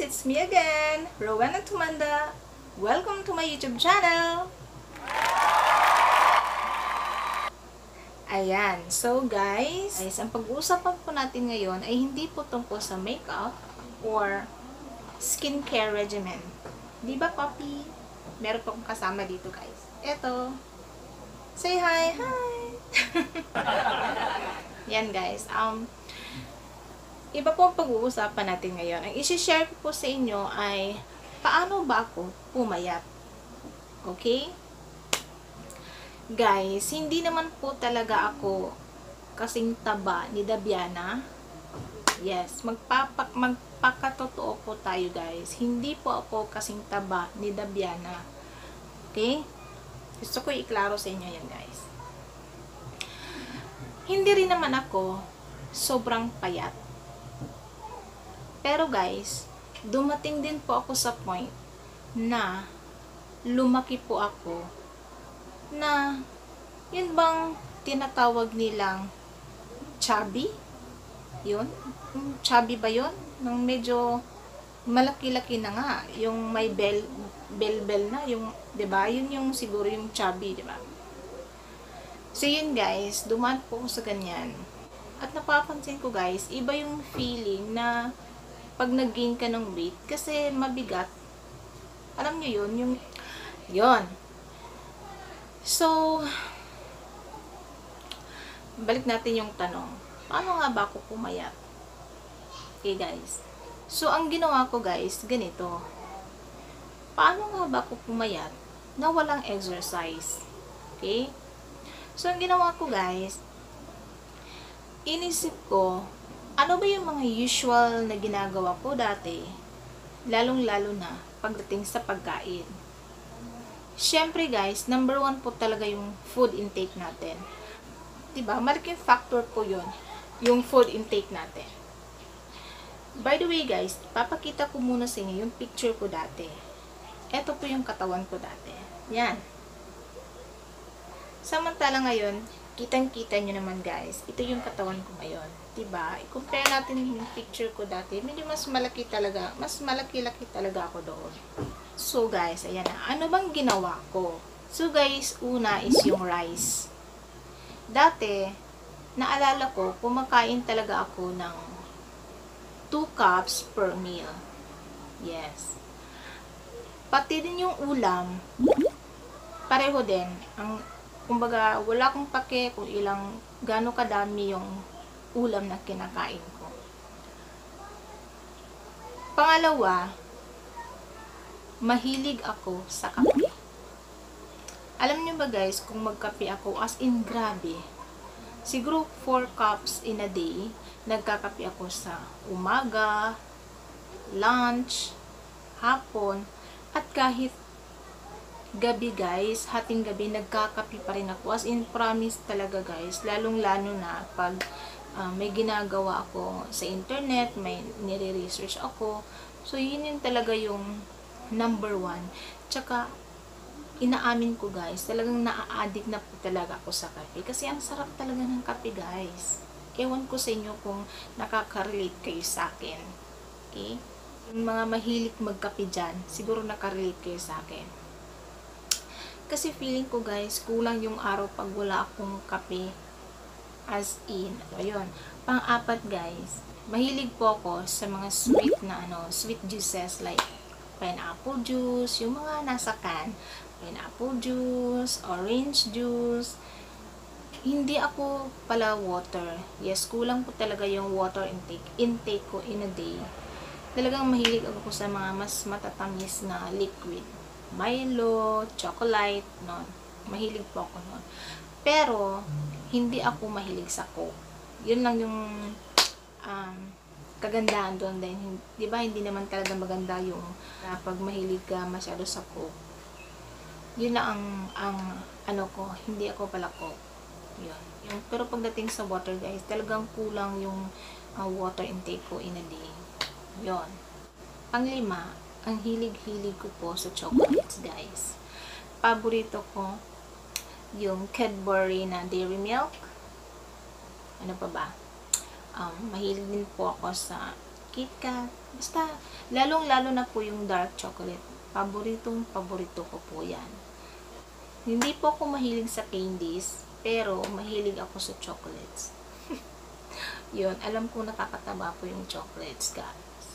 It's me again, Rowena Tumanda. Welcome to my YouTube channel. Ayan, so guys, ang pag-uusapan po natin ngayon ay hindi po tungkol sa makeup or skincare regimen. Di ba, Poppy? Meron po akong kasama dito, guys. Eto. Say hi! Hi! Yan, guys. Iba po ang pag-uusapan natin ngayon. Ang isi-share ko po sa inyo ay paano ba ako pumayat. Okay? Guys, hindi naman po talaga ako kasing taba ni Dabiana. Yes, magpakatotoo po tayo, guys. Hindi po ako kasing taba ni Dabiana. Okay? Gusto ko iklaro sa inyo yan, guys. Hindi rin naman ako sobrang payat. Pero guys, dumating din po ako sa point na lumaki po ako na yun bang tinatawag nilang chubby? Yun? Chubby ba yun? Nung medyo malaki-laki na nga, yung may bell na, yung, 'di ba? Yun yung siguro yung chubby, 'di ba? So yun guys, dumaan po ako sa ganyan. At napapansin ko guys, iba yung feeling na pag nag-gain ka ng weight kasi mabigat. Alam nyo yun? Yun. So, balik natin yung tanong. Paano nga ba ako pumayat? Okay, guys. So, ang ginawa ko, guys, ganito. Paano nga ba ako pumayat na walang exercise? Okay? So, ang ginawa ko, guys, inisip ko, ano ba yung mga usual na ginagawa ko dati? Lalong-lalo na pagdating sa pagkain. Siyempre guys, number 1 po talaga yung food intake natin. Diba? Malaking factor po yun, yung food intake natin. By the way guys, papakita ko muna sa inyo yung picture ko dati. Ito po yung katawan ko dati. Yan. Samantala ngayon, kitang-kita nyo naman guys, ito yung katawan ko ngayon. Diba? I-compare natin yung picture ko dati. Medyo mas malaki talaga. Mas malaki-laki talaga ako doon. So guys, ayan na. Ano bang ginawa ko? So guys, una is yung rice. Dati, naalala ko, kumakain talaga ako ng 2 cups per meal. Yes. Pati din yung ulam, pareho din. Kumbaga, wala akong pake kung gaano kadami yung ulam na kinakain ko. Pangalawa, mahilig ako sa kape. Alam niyo ba guys, kung magkape ako, as in grabe, siguro 4 cups in a day, nagkakape ako sa umaga, lunch, hapon, at kahit gabi guys, hating gabi, nagkakape pa rin ako. As in, promise talaga guys, lalong-lalo na pag may ginagawa ako sa internet, may nire-research ako. So, yun yung talaga yung number 1. Tsaka, inaamin ko guys, talagang naa-addict na po talaga ako sa kape. Kasi ang sarap talaga ng kape guys. Ewan ko sa inyo kung nakaka-relate kayo sa akin. Okay? Yung mga mahilig magkape dyan, siguro nakarelate kayo sa akin. Kasi feeling ko guys, kulang yung araw pag wala akong kape. As in, ayun. Pang-apat guys, mahilig po ako sa mga sweet na sweet juices like pineapple juice, yung mga nasa can, pineapple juice, orange juice. Hindi ako pala water. Yes, kulang po talaga yung water intake ko in a day. Talagang mahilig ako sa mga mas matatamis na liquid. Milo, chocolate, non. Mahilig po ako non. Pero, hindi ako mahilig sa Coke. Yun lang yung kagandahan doon din. Di ba, hindi naman talaga maganda yung pag mahilig ka masyado sa Coke. Yun lang ang ko, hindi ako pala Coke. Yun. Pero pagdating sa water guys, talagang kulang yung water intake ko in a day. Yun. Panglima, ang hilig-hilig ko po sa chocolates guys. Paborito ko yung Cadbury na dairy milk. Ano pa ba? Mahilig din po ako sa KitKat, basta, lalong-lalo na po yung dark chocolate. Paborito ko po yan. Hindi po ako mahilig sa candies, pero mahilig ako sa chocolates. Yun, alam ko nakakataba po yung chocolates, guys.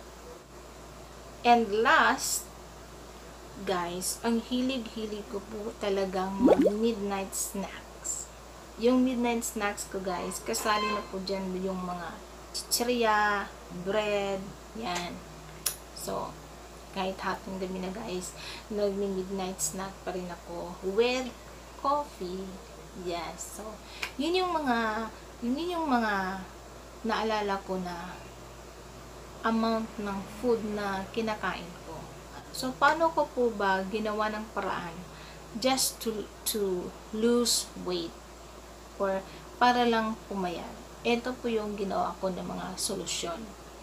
And last, guys, ang hilig-hilig ko po talagang midnight snacks. Yung midnight snacks ko, guys, kasali na po dyan yung mga chichirya, bread, yan. So, kahit hating gabi na, guys, nagmi-midnight snack pa rin ako with coffee. Yes. So, yun yung mga naalala ko na amount ng food na kinakain ko. So, paano ko po ba ginawa ng paraan just to lose weight or para lang pumayat? Ito po yung ginawa ko ng mga solusyon.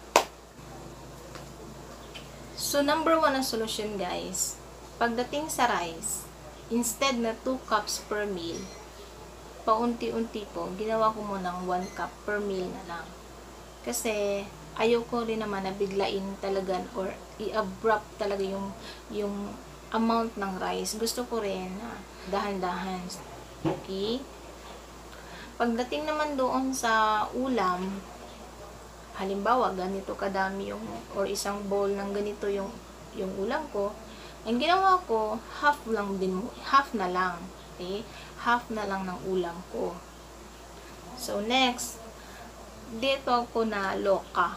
So, number 1 na solusyon, guys, pagdating sa rice, instead na 2 cups per meal, paunti-unti po, ginawa ko munang 1 cup per meal na lang. Kasi, ayoko rin naman na biglain talaga or i-abrupt talaga yung amount ng rice. Gusto ko rin na dahan-dahan. Okay? Pagdating naman doon sa ulam, halimbawa, ganito kadami yung, or isang bowl ng ganito yung ulam ko, ang ginawa ko, half na lang. Okay? Half na lang ng ulam ko. So, next, dito ako na loka.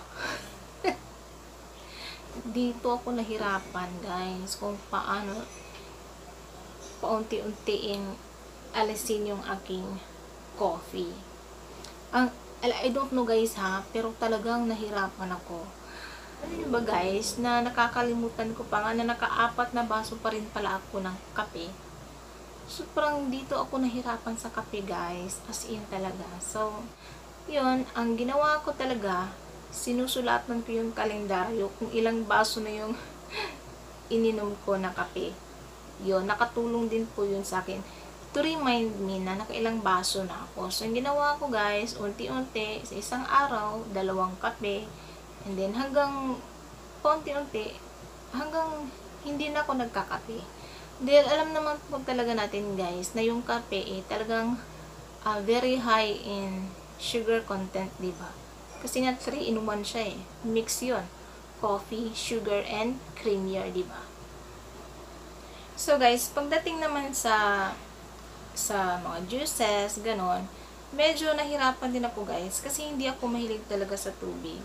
Dito ako nahirapan, guys, kung paano paunti-untiin alisin yung aking coffee. I don't know, guys, ha, pero talagang nahirapan ako. Ano yun ba, guys, na nakakalimutan ko pa nga na naka-4 na baso pa rin pala ako ng kape. So, parang dito ako nahirapan sa kape, guys, as in talaga. So, yun, ang ginawa ko talaga, sinusulatan ko yung kalendaryo kung ilang baso na yung ininom ko na kape. Yun, nakatulong din po yun sa akin to remind me na nakailang baso na ako. So, ang ginawa ko, guys, unti-unti, sa isang araw, 2 kape, and then hanggang unti-unti, hanggang hindi na ako nagkakape. Dahil alam naman po talaga natin, guys, na yung kape talagang very high in sugar content, diba? Kasi nga 3 in 1 siya Mix yun. Coffee, sugar, and creamier, diba? So, guys, pagdating naman sa mga juices, ganon, medyo nahirapan din ako, guys, kasi hindi ako mahilig talaga sa tubig.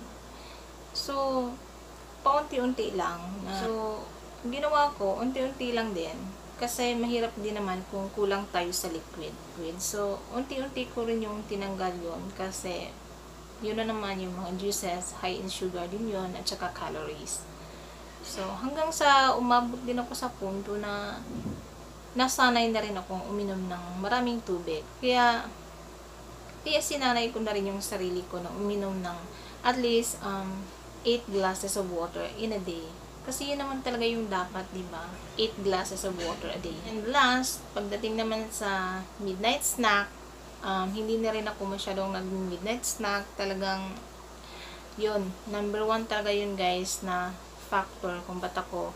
So, paunti-unti lang. So, ginawa ko, unti-unti lang din, kasi mahirap din naman kung kulang tayo sa liquid. So, unti-unti ko rin yung tinanggal yun, kasi yun na naman yung mga juices, high in sugar din yun, at saka calories. So, hanggang sa umabot din ako sa punto na nasanay na rin akong uminom ng maraming tubig. Kaya sinanay ko na rin yung sarili ko na uminom ng at least 8 glasses of water in a day. Kasi yun naman talaga yung dapat, diba? 8 glasses of water a day. And last, pagdating naman sa midnight snack, hindi na rin ako masyadong nag-midnight snack. Talagang, yun, number 1 talaga yun, guys, na factor kung ba't ako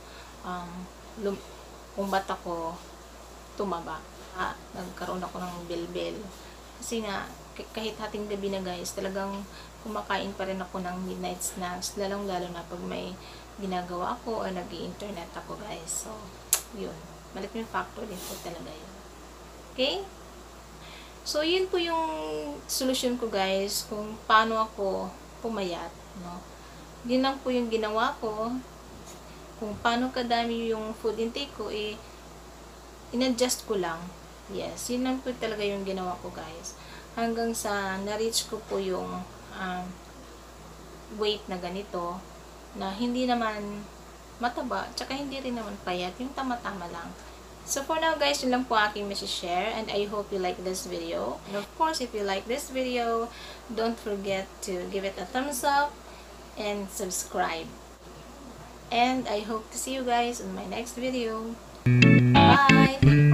tumaba. Nagkaroon ako ng bilbil. Kasi nga, kahit hating gabi na, guys, talagang kumakain pa rin ako ng midnight snacks, lalong-lalo na pag may ginagawa ako o nag-i-internet ako, guys. So, yun. Malaking factor din po talaga yun. Okay? So, yun po yung solution ko, guys, kung paano ako pumayat, no? Yun lang po yung ginawa ko. Kung paano kadami yung food intake ko, in-adjust ko lang. Yes, yun lang po talaga yung ginawa ko, guys. Hanggang sa na-reach ko po yung weight na ganito, na hindi naman mataba, tsaka hindi rin naman payat, yung tama-tama lang. So, for now, guys, yun lang po aking share, and I hope you like this video. And of course, if you like this video, don't forget to give it a thumbs up and subscribe. And I hope to see you guys in my next video. Bye!